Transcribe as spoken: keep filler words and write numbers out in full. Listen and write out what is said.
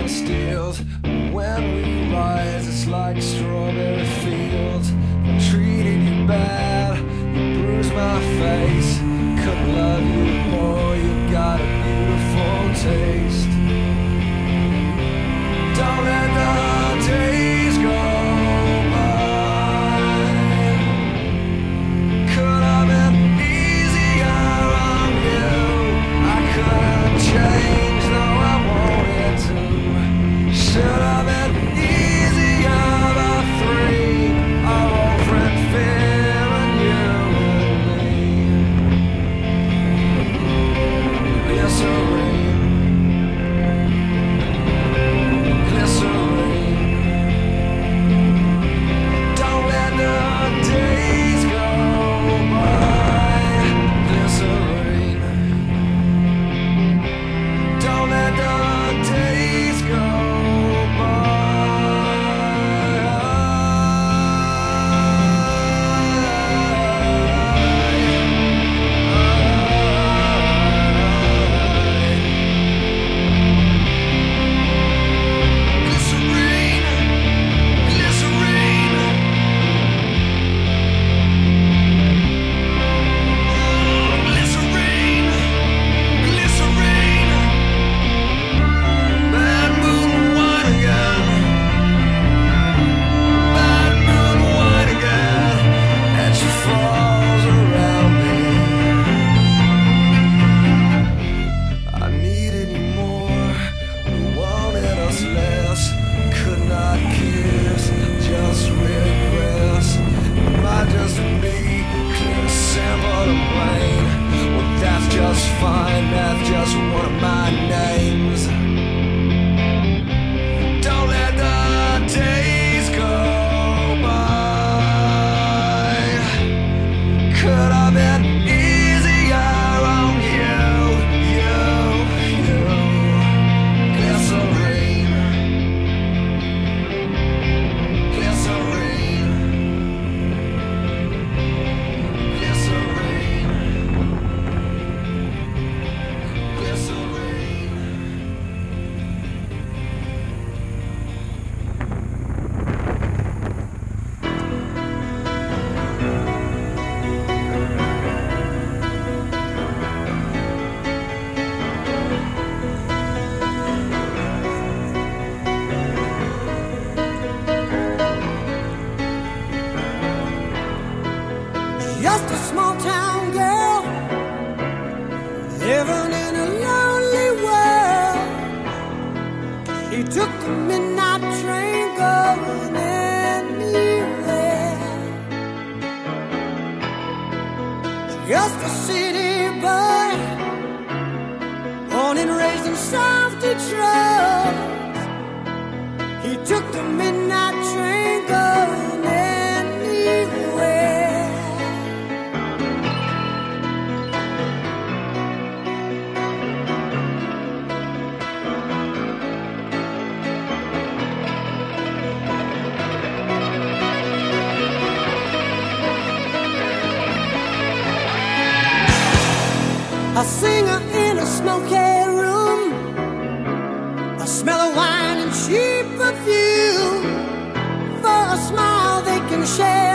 and steals. When we rise, it's like strawberry fields. I treated you bad, you bruised my face. Couldn't love you more, you got a beautiful taste. Don't let the days go by. Could have been easier on you. I couldn't change, though I wanted to. Should have been easier, the three, our old friend Phil and you and me. Glycerine, glycerine. Don't let the days go by. Glycerine. Don't let the days go by. Glycerine, glycerine. Oh, glycerine, glycerine. Bad moon wine again. Bad moon wine again. And she falls around me. I needed you more, we wanted us less. Could not kiss, just regress. It might just be clear, simple, and plain. Well, that's just fine, that's just one of my names. Don't let the days go by. Could have been easier on you, you, you. Glycerine, glycerine, glycerine, glycerine. Just a small town girl living in a lonely world. She took the midnight train going anywhere. Just a city boy, born and raised in South Detroit. He took the midnight train going anywhere. A singer in a smoky room, a smell of wine and cheap perfume. For a smile they can share